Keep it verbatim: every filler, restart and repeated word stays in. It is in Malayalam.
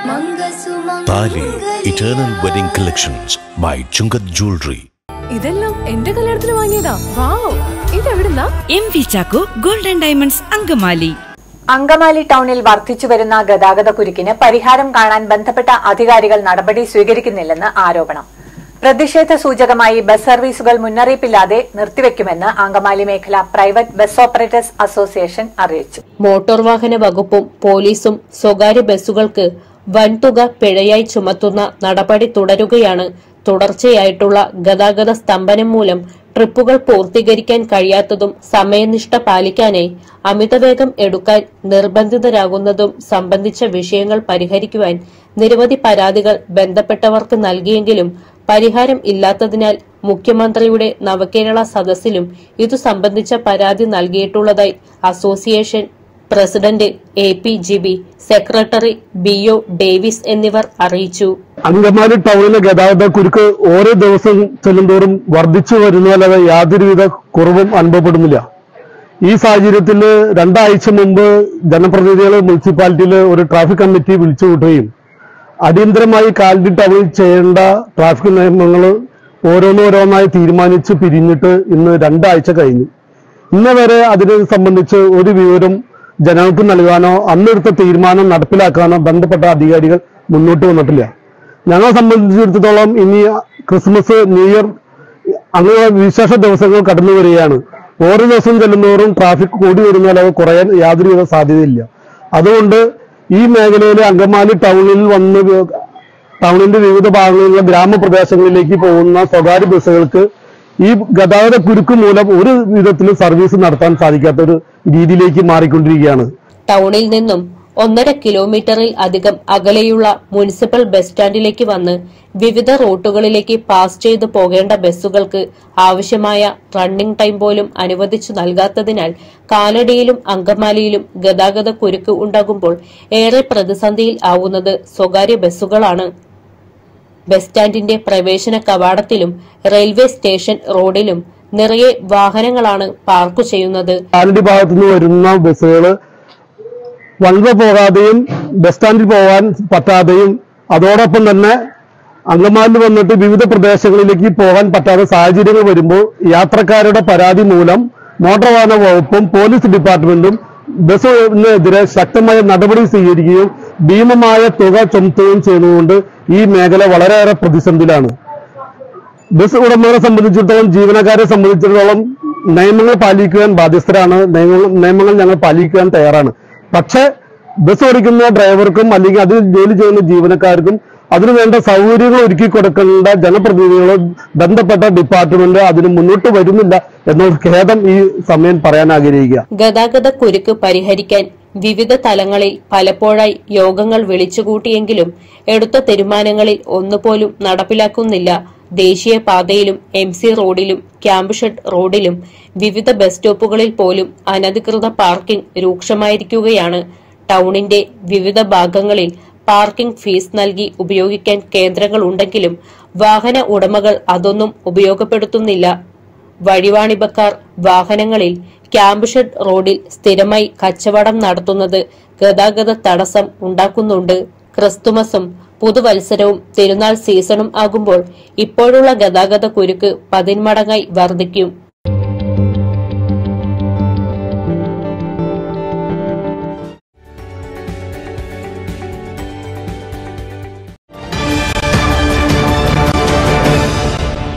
താലി eternal wedding collections by Chungath jewellery. ഇതെല്ലാം എന്റെ കല്യാണത്തിന് വാങ്ങിയതാ. വാവ്, ഇതെവിടുന്നാ? M V Chacko golden diamonds Angamaly. Angamaly ടൗണിൽ വർദ്ധിച്ചുവരുന്ന ഗതാഗത കുരുക്കിന് പരിഹാരം കാണാൻ ബന്ധപ്പെട്ട അധികാരികൾ നടപടി സ്വീകരിക്കുന്നില്ലെന്ന് ആരോപണം. പ്രതിഷേധ സൂചകമായി ബസ് സർവീസുകൾ മുന്നറിയിപ്പില്ലാതെ നിർത്തിവെക്കുമെന്ന് അങ്കമാലി മേഖല പ്രൈവറ്റ് ബസ് ഓപ്പറേറ്റേഴ്സ് അസോസിയേഷൻ അറിയിച്ചു. മോട്ടോർ വാഹന വകുപ്പും പോലീസും സ്വകാര്യ ബസ്സുകൾക്ക് വൻതുക പിഴയായി ചുമത്തുന്ന നടപടി തുടരുകയാണ്. തുടർച്ചയായിട്ടുള്ള ഗതാഗത സ്തംഭനം മൂലം ട്രിപ്പുകൾ പൂർത്തീകരിക്കാൻ കഴിയാത്തതും സമയനിഷ്ഠ പാലിക്കാനായി അമിതവേഗം എടുക്കാൻ നിർബന്ധിതരാകുന്നതും സംബന്ധിച്ച വിഷയങ്ങൾ പരിഹരിക്കുവാൻ നിരവധി പരാതികൾ ബന്ധപ്പെട്ടവർക്ക് നൽകിയെങ്കിലും പരിഹാരം ഇല്ലാത്തതിനാൽ മുഖ്യമന്ത്രിയുടെ നവകേരള സദസ്സിലും ഇതു സംബന്ധിച്ച പരാതി നൽകിയിട്ടുള്ളതായി association president A P G B, secretary B O Davis എന്നിവർ അറിയിച്ചു. അങ്കമാലി ടൗണിലെ ഗതാഗത കുരുക്ക് ഓരോ ദിവസം ചെല്ലുന്തോറും വർദ്ധിച്ചു വരുന്നതല്ലാതെ യാതൊരുവിധ കുറവും അനുഭവപ്പെടുന്നില്ല. ഈ സാഹചര്യത്തിൽ രണ്ടാഴ്ച മുമ്പ് ജനപ്രതിനിധികൾ മുനിസിപ്പാലിറ്റിയിൽ ഒരു ട്രാഫിക് കമ്മിറ്റി വിളിച്ചുകൂട്ടുകയും അടിയന്തരമായി കാലടി ടൗണിൽ ചെയ്യേണ്ട ട്രാഫിക് നിയമങ്ങൾ ഓരോന്നോരോന്നായി തീരുമാനിച്ച് പിരിഞ്ഞിട്ട് ഇന്ന് രണ്ടാഴ്ച കഴിഞ്ഞു. ഇന്ന് വരെ അതിനെ സംബന്ധിച്ച് ഒരു വിവരം ജനങ്ങൾക്ക് നൽകാനോ അന്നെടുത്ത തീരുമാനം നടപ്പിലാക്കാനോ ബന്ധപ്പെട്ട അധികാരികൾ മുന്നോട്ട് വന്നിട്ടില്ല. ഞങ്ങളെ സംബന്ധിച്ചിടത്തോളം ഇനി ക്രിസ്മസ്, ന്യൂ ഇയർ അങ്ങനെ വിശേഷ ദിവസങ്ങൾ കടന്നു വരികയാണ്. ഓരോ ദിവസം ചെല്ലുന്നവരും ട്രാഫിക് കൂടി വരുന്നതല്ലാതെ കുറയാൻ യാതൊരുവിധ സാധ്യതയില്ല. അതുകൊണ്ട് ഈ മേഖലയിലെ അങ്കമാലി ടൗണിൽ വന്ന് ടൗണിന്റെ വിവിധ ഭാഗങ്ങളിലുള്ള ഗ്രാമപ്രദേശങ്ങളിലേക്ക് പോകുന്ന സ്വകാര്യ ബസ്സുകൾക്ക് ഈ ഗതാഗത കുരുക്ക് മൂലം ഒരു വിധത്തിലും സർവീസ് നടത്താൻ സാധിക്കാത്ത ഒരു രീതിയിലേക്ക് മാറിക്കൊണ്ടിരിക്കുകയാണ്. ടൗണിൽ നിന്നും ഒന്നര കിലോമീറ്ററിൽ അധികം അകലെയുള്ള മുനിസിപ്പൽ ബസ് സ്റ്റാൻഡിലേക്ക് വന്ന് വിവിധ റൂട്ടുകളിലേക്ക് പാസ് ചെയ്തു പോകേണ്ട ബസ്സുകൾക്ക് ആവശ്യമായ റണ്ണിംഗ് ടൈം പോലും അനുവദിച്ചു നൽകാത്തതിനാൽ കാലടിയിലും അങ്കമാലിയിലും ഗതാഗത കുരുക്ക് ഉണ്ടാകുമ്പോൾ ഏറെ പ്രതിസന്ധിയിൽ ആവുന്നത് സ്വകാര്യ ബസ്സുകളാണ്. ബസ് സ്റ്റാൻഡിന്റെ പ്രവേശന കവാടത്തിലും റെയിൽവേ സ്റ്റേഷൻ റോഡിലും നിറയെ വാഹനങ്ങളാണ് പാർക്ക് ചെയ്യുന്നത്. കാലടി ഭാഗത്തുനിന്ന് വരുന്ന ബസ്സുകൾ വൺവ പോകാതെയും ബസ് സ്റ്റാൻഡിൽ പോകാൻ പറ്റാതെയും അതോടൊപ്പം തന്നെ അങ്കമാലിൽ വന്നിട്ട് വിവിധ പ്രദേശങ്ങളിലേക്ക് പോകാൻ പറ്റാത്ത സാഹചര്യങ്ങൾ വരുമ്പോൾ യാത്രക്കാരുടെ പരാതി മൂലം മോട്ടോർ വാഹന വകുപ്പും പോലീസ് ഡിപ്പാർട്ട്മെന്റും ബസ്സിനെതിരെ ശക്തമായ നടപടി സ്വീകരിക്കുകയും ഭീമമായ തുക ചുമത്തുകയും ചെയ്യുന്നതുകൊണ്ട് ഈ മേഖല വളരെയേറെ പ്രതിസന്ധിയിലാണ്. ബസ് ഉടമകളെ സംബന്ധിച്ചിടത്തോളം, ജീവനക്കാരെ സംബന്ധിച്ചിടത്തോളം നിയമങ്ങൾ പാലിക്കുവാൻ ബാധ്യസ്ഥരാണ്. നിയമങ്ങൾ ഞങ്ങൾ പാലിക്കുവാൻ തയ്യാറാണ്. പക്ഷെ ബസ് ഓടിക്കുന്ന ഡ്രൈവർക്കും അല്ലെങ്കിൽ അതിൽ ജോലി ചെയ്യുന്ന ജീവനക്കാർക്കും അതിനുവേണ്ട സൗകര്യങ്ങൾ ഒരുക്കി കൊടുക്കേണ്ട ജനപ്രതിനിധികളും ബന്ധപ്പെട്ട ഡിപ്പാർട്ട്മെന്റ് അതിന് മുന്നോട്ട് വരുന്നില്ല എന്ന ഖേദം ഈ സമയം പറയാൻ ആഗ്രഹിക്കുക. ഗതാഗത കുരുക്ക് പരിഹരിക്കാൻ വിവിധ തലങ്ങളിൽ പലപ്പോഴായി യോഗങ്ങൾ വിളിച്ചുകൂട്ടിയെങ്കിലും എടുത്ത തീരുമാനങ്ങളിൽ ഒന്നുപോലും നടപ്പിലാക്കുന്നില്ല. ദേശീയപാതയിലും എം സി റോഡിലും ക്യാമ്പ് ഷെഡ് റോഡിലും വിവിധ ബസ് സ്റ്റോപ്പുകളിൽ പോലും അനധികൃത പാർക്കിംഗ് രൂക്ഷമായിരിക്കുകയാണ്. ടൗണിന്റെ വിവിധ ഭാഗങ്ങളിൽ പാർക്കിംഗ് ഫീസ് നൽകി ഉപയോഗിക്കാൻ കേന്ദ്രങ്ങളുണ്ടെങ്കിലും വാഹന ഉടമകൾ അതൊന്നും ഉപയോഗപ്പെടുത്തുന്നില്ല. വഴിവാണിഭക്കാർ വാഹനങ്ങളിൽ ക്യാമ്പ് ഷെഡ് റോഡിൽ സ്ഥിരമായി കച്ചവടം നടത്തുന്നത് ഗതാഗത തടസ്സം ഉണ്ടാക്കുന്നുണ്ട്. ക്രിസ്തുമസും പുതുവത്സരവും തിരുനാൾ സീസണും ആകുമ്പോൾ ഇപ്പോഴുള്ള ഗതാഗത കുരുക്ക് പതിന്മടങ്ങായി വർദ്ധിക്കും.